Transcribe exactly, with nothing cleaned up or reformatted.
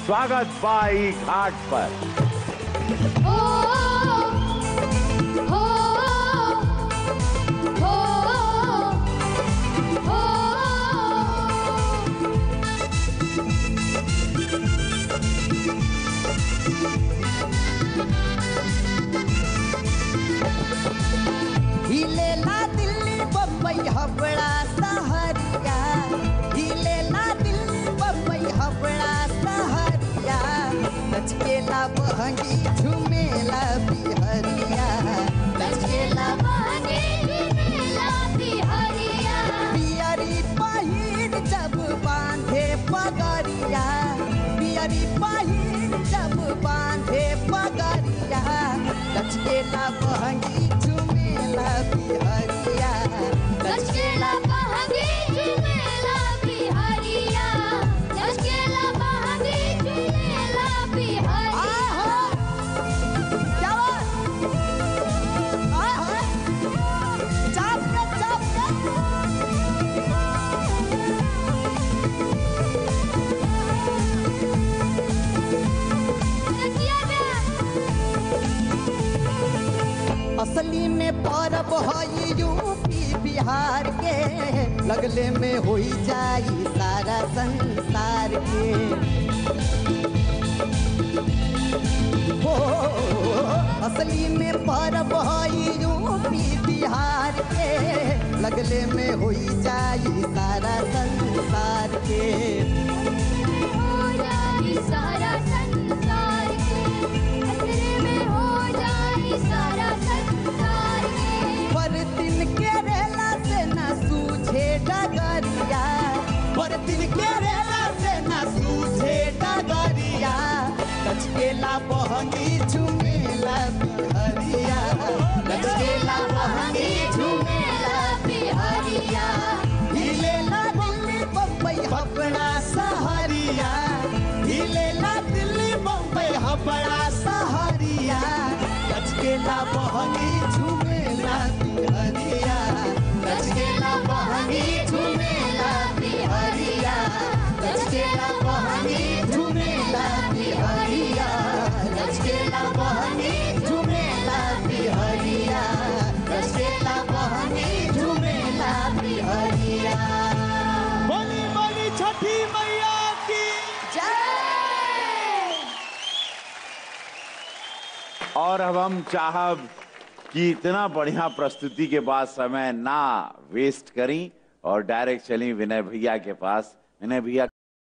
स्वागत बाई घाट पर। हो, हो, हो, हो। हिलेला दिल्ली बम्बई हबड़ा सहरिया, हिलेला दिल्ली बम्बई हबड़ा सहरिया, लचकेला बहंगी झुमेला बिहरिया, लचकेला बहंगी झुमेला बिहरिया, बियरी पहिर जब बांधे पगरिया, बियरी पहिर जब बांधे पगरिया, लचकेला बहंगी झुमेला बिहरिया, लचकेला बहंगी झुमेला बिहरिया, लचकेला बहंगी झुमेला बिहरिया। क्या बात? चाप के चाप के असली में परब है यूपी बिहार के, लगले में हो जाई सारा संसार के। हो असली में परब है यूपी बिहार के, लगले में हो जाई सारा संसार के। हो जाई सारा संसार के, असली में हो जाई सारा संसार के। पर दिन के रेला से न सूझे डगरिया, पर दिन के रेला से न सूझे डगरिया, लचकेला बहंगी झुमेला बिहरिया, लचकेला बहंगी झुमेला बिहरिया, हिलेला दिल्ली बम्बई हबड़ा सहरिया, हिलेला दिल्ली बम्बई हबड़ा सहरिया, लचकेला बहंगी झुमेला बिहरिया, लचकेला बहंगी झुमेला बिहरिया, लचकेला बहंगी झुमेला बिहरिया, लचकेला बहंगी झुमेला बिहरिया, लचकेला बहंगी झुमेला बिहरिया। बोली बोली छठी मैया की जय। और अब हम चाहब कि इतना बढ़िया प्रस्तुति के बाद समय ना वेस्ट करी और डायरेक्ट चली विनय भैया के पास। विनय भैया